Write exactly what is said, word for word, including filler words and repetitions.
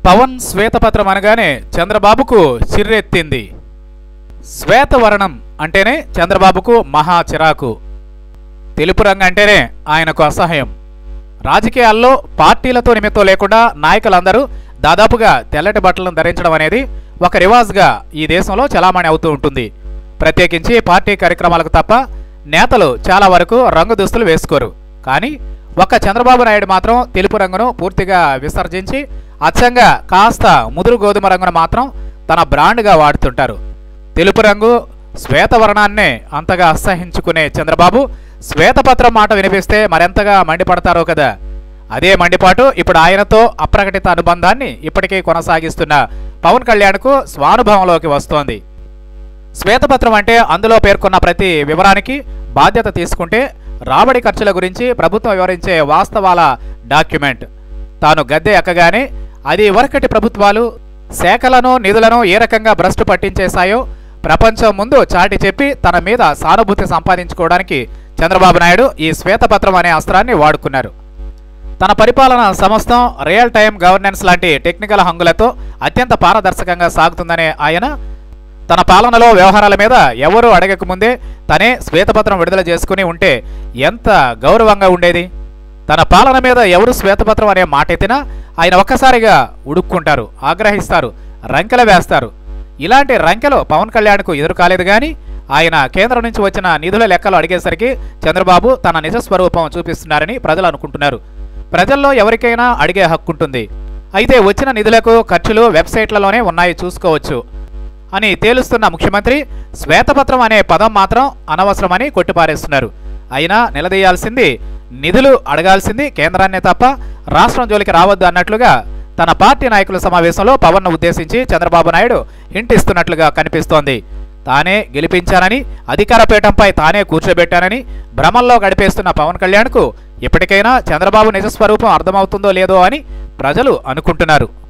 పవన్ శ్వేతపత్రం అనగానే చంద్రబాబుకు చిర్రెత్తింది. శ్వేతవర్ణం అంటేనే చంద్రబాబుకు మహా చిరాకు. తెలుపు రంగు అంటేనే ఆయనకు అసహ్యం. రాజకీయాల్లో పార్టీలతో నిమిత్తం లేకుండా నాయకులందరూ దాదాపుగా తెల్లటి బట్టలను ధరించడం అనేది ఒక రివాజ్గా ఈ దేశంలో చలామణి అవుతూ ఉంటుంది. ప్రత్యేకించి పార్టీ కార్యక్రమాలకు తప్ప నేతలు చాలా వరకు రంగు దుస్తులు వేసుకోరు. కానీ ఒక్క చంద్రబాబు నాయుడు మాత్రం తెలుపు రంగును పూర్తిగా విసర్జించి అచ్చంగా కాస్త ముదురు గోధుమ రంగును మాత్రం తన బ్రాండ్గా వాడుతుంటారు. తెలుపు రంగు శ్వేతవర్ణాన్నే అంతగా అసహించుకునే చంద్రబాబు శ్వేతపత్రం మాట వినిపిస్తే మరెంతగా మండిపడతారో కదా. అదే మండిపాటు ఇప్పుడు ఆయనతో అప్రకటిత అనుబంధాన్ని ఇప్పటికీ కొనసాగిస్తున్న పవన్ కళ్యాణ్కు స్వానుభవంలోకి వస్తోంది. శ్వేతపత్రం అంటే అందులో పేర్కొన్న ప్రతి వివరానికి బాధ్యత తీసుకుంటే రాబడి ఖర్చుల గురించి ప్రభుత్వం వివరించే వాస్తవాల డాక్యుమెంట్. తాను గద్దె ఎక్కగానే అది వరకటి ప్రభుత్వాలు శాఖలను నిధులను ఏ రకంగా భ్రష్టు పట్టించేశాయో ప్రపంచం ముందు చాటి చెప్పి తన మీద సానుభూతి సంపాదించుకోవడానికి చంద్రబాబు నాయుడు ఈ శ్వేతపత్రం అనే అస్త్రాన్ని వాడుకున్నారు. తన పరిపాలన సమస్తం రియల్ టైం గవర్నెన్స్ లాంటి టెక్నికల్ హంగులతో అత్యంత పారదర్శకంగా సాగుతుందనే ఆయన తన పాలనలో వ్యవహారాల మీద ఎవరూ అడగకముందే తనే శ్వేతపత్రం విడుదల చేసుకుని ఉంటే ఎంత గౌరవంగా ఉండేది. తన పాలన మీద ఎవరు శ్వేతపత్రం అనే మాట ఎత్తినా ఆయన ఒక్కసారిగా ఉడుక్కుంటారు, ఆగ్రహిస్తారు, రంకెలు వేస్తారు. ఇలాంటి రంకెలు పవన్ కళ్యాణ్కు ఎదురు కాలేదు. కానీ ఆయన కేంద్రం నుంచి వచ్చిన నిధుల లెక్కలు అడిగేసరికి చంద్రబాబు తన నిజస్వరూపం చూపిస్తున్నారని ప్రజలు అనుకుంటున్నారు. ప్రజల్లో ఎవరికైనా అడిగే హక్కు ఉంటుంది. అయితే వచ్చిన నిధులకు ఖర్చులు వెబ్సైట్లలోనే ఉన్నాయి, చూసుకోవచ్చు అని తేలుస్తున్న ముఖ్యమంత్రి శ్వేతపత్రం అనే పదం మాత్రం అనవసరమని కొట్టిపారేస్తున్నారు. అయినా నిలదీయాల్సింది, నిధులు అడగాల్సింది కేంద్రాన్నే తప్ప రాష్ట్రం జోలికి రావద్దు అన్నట్లుగా తన పార్టీ నాయకుల సమావేశంలో పవన్ను ఉద్దేశించి చంద్రబాబు నాయుడు హింట్ ఇస్తున్నట్లుగా కనిపిస్తోంది. తానే గెలిపించానని, అధికార పీఠంపై తానే కూర్చోబెట్టానని భ్రమంలో గడిపేస్తున్న పవన్ కళ్యాణ్కు ఇప్పటికైనా చంద్రబాబు నిజస్వరూపం అర్థమవుతుందో లేదో అని ప్రజలు అనుకుంటున్నారు.